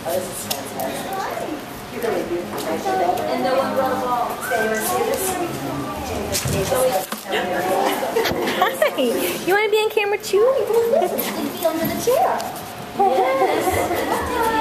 Oh, this is fantastic. You're really beautiful. And no one brought a ball. Okay, you want to see this? Hi. You want to be on camera too? It'd be under the chair. Yes.